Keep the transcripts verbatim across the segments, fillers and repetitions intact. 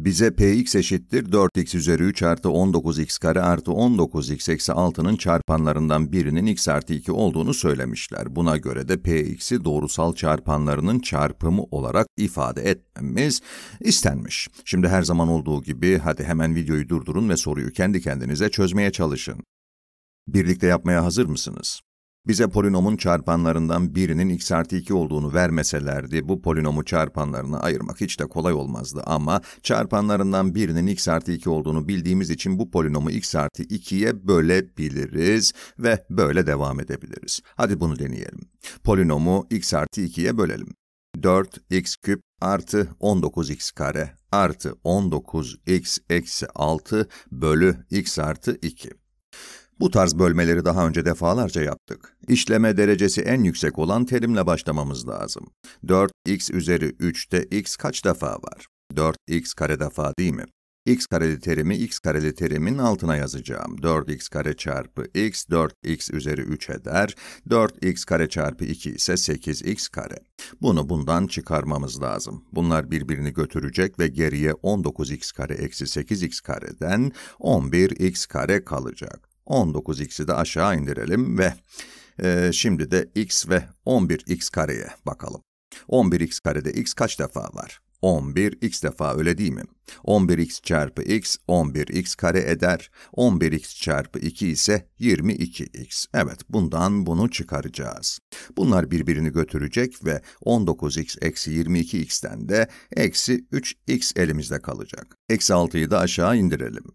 Bize Px eşittir dört x üzeri üç artı on dokuz x kare artı on dokuz x eksi altının çarpanlarından birinin x artı iki olduğunu söylemişler. Buna göre de Px'i doğrusal çarpanlarının çarpımı olarak ifade etmemiz istenmiş. Şimdi her zaman olduğu gibi hadi hemen videoyu durdurun ve soruyu kendi kendinize çözmeye çalışın. Birlikte yapmaya hazır mısınız? Bize polinomun çarpanlarından birinin x artı iki olduğunu vermeselerdi, bu polinomu çarpanlarına ayırmak hiç de kolay olmazdı ama çarpanlarından birinin x artı iki olduğunu bildiğimiz için bu polinomu x artı ikiye bölebiliriz ve böyle devam edebiliriz. Hadi bunu deneyelim. Polinomu x artı ikiye bölelim. dört x küp artı on dokuz x kare artı on dokuz x eksi altı bölü x artı iki. Bu tarz bölmeleri daha önce defalarca yaptık. İşleme derecesi en yüksek olan terimle başlamamız lazım. dört x üzeri üçte x kaç defa var? dört x kare defa değil mi? X kareli terimi x kareli terimin altına yazacağım. dört x kare çarpı x, dört x üzeri üç eder. dört x kare çarpı iki ise sekiz x kare. Bunu bundan çıkarmamız lazım. Bunlar birbirini götürecek ve geriye on dokuz x kare eksi sekiz x kareden on bir x kare kalacak. on dokuz x'i de aşağı indirelim ve e, şimdi de x ve on bir x kareye bakalım. on bir x karede x kaç defa var? on bir x defa, öyle değil mi? on bir x çarpı x on bir x kare eder. on bir x çarpı iki ise yirmi iki x. Evet, bundan bunu çıkaracağız. Bunlar birbirini götürecek ve on dokuz x eksi yirmi iki x'ten de eksi üç x elimizde kalacak. Eksi altıyı da aşağı indirelim.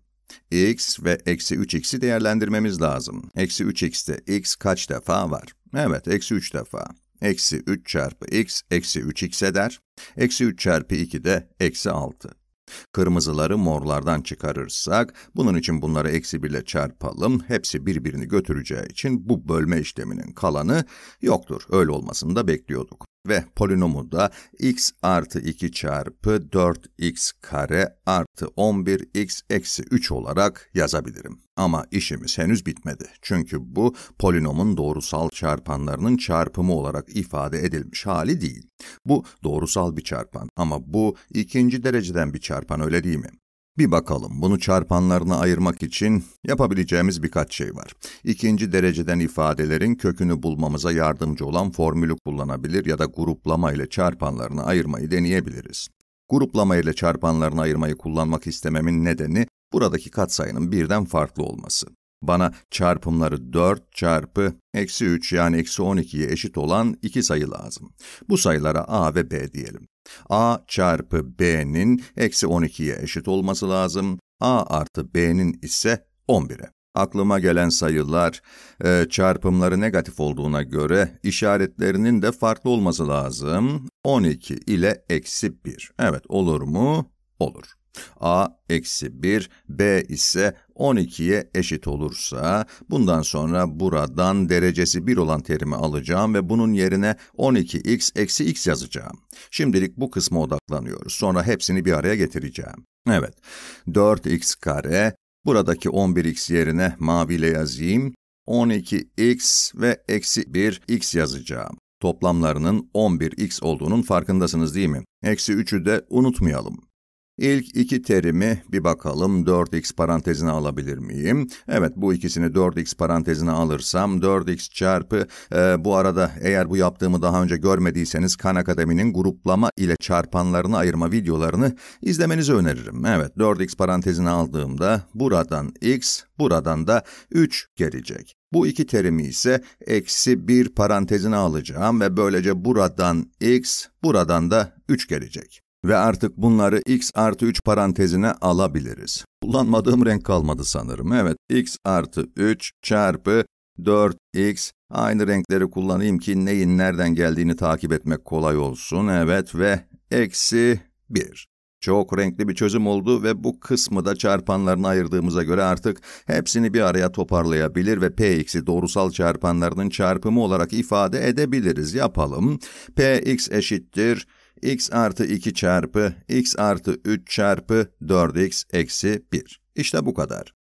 X ve eksi üç x'i değerlendirmemiz lazım. Eksi üç x'te x kaç defa var? Evet, eksi üç defa. Eksi üç çarpı x, eksi üç x eder. Eksi üç çarpı iki de eksi altı. Kırmızıları morlardan çıkarırsak, bunun için bunları eksi bir ile çarpalım. Hepsi birbirini götüreceği için bu bölme işleminin kalanı yoktur. Öyle olmasını da bekliyorduk. Ve polinomu da x artı iki çarpı dört x kare artı on bir x eksi üç olarak yazabilirim. Ama işimiz henüz bitmedi. Çünkü bu polinomun doğrusal çarpanlarının çarpımı olarak ifade edilmiş hali değil. Bu doğrusal bir çarpan ama bu ikinci dereceden bir çarpan, öyle değil mi? Bir bakalım, bunu çarpanlarına ayırmak için yapabileceğimiz birkaç şey var. İkinci dereceden ifadelerin kökünü bulmamıza yardımcı olan formülü kullanabilir ya da gruplama ile çarpanlarını ayırmayı deneyebiliriz. Gruplama ile çarpanlarını ayırmayı kullanmak istememin nedeni buradaki katsayının birden farklı olması. Bana çarpımları dört çarpı eksi üç yani eksi on ikiye eşit olan iki sayı lazım. Bu sayılara a ve b diyelim. A çarpı b'nin eksi on ikiye eşit olması lazım. A artı b'nin ise on bire. Aklıma gelen sayılar e, çarpımları negatif olduğuna göre işaretlerinin de farklı olması lazım. on iki ile eksi bir. Evet, olur mu? Olur. A eksi bir, b ise on ikiye eşit olursa, bundan sonra buradan derecesi bir olan terimi alacağım ve bunun yerine on iki x eksi x yazacağım. Şimdilik bu kısma odaklanıyoruz. Sonra hepsini bir araya getireceğim. Evet, dört x kare, buradaki on bir x yerine maviyle yazayım. on iki x ve eksi bir x yazacağım. Toplamlarının on bir x olduğunun farkındasınız değil mi? Eksi üçü de unutmayalım. İlk iki terimi bir bakalım, dört x parantezine alabilir miyim? Evet, bu ikisini dört x parantezine alırsam dört x çarpı, e, bu arada eğer bu yaptığımı daha önce görmediyseniz Khan Akademi'nin gruplama ile çarpanlarını ayırma videolarını izlemenizi öneririm. Evet, dört x parantezine aldığımda buradan x, buradan da üç gelecek. Bu iki terimi ise eksi bir parantezine alacağım ve böylece buradan x, buradan da üç gelecek. Ve artık bunları x artı üç parantezine alabiliriz. Kullanmadığım renk kalmadı sanırım. Evet, x artı üç çarpı dört x. Aynı renkleri kullanayım ki neyin nereden geldiğini takip etmek kolay olsun. Evet ve eksi bir. Çok renkli bir çözüm oldu ve bu kısmı da çarpanlarına ayırdığımıza göre artık hepsini bir araya toparlayabilir ve Px'i doğrusal çarpanlarının çarpımı olarak ifade edebiliriz. Yapalım. Px eşittir x artı iki çarpı x artı üç çarpı dört x eksi bir. İşte bu kadar.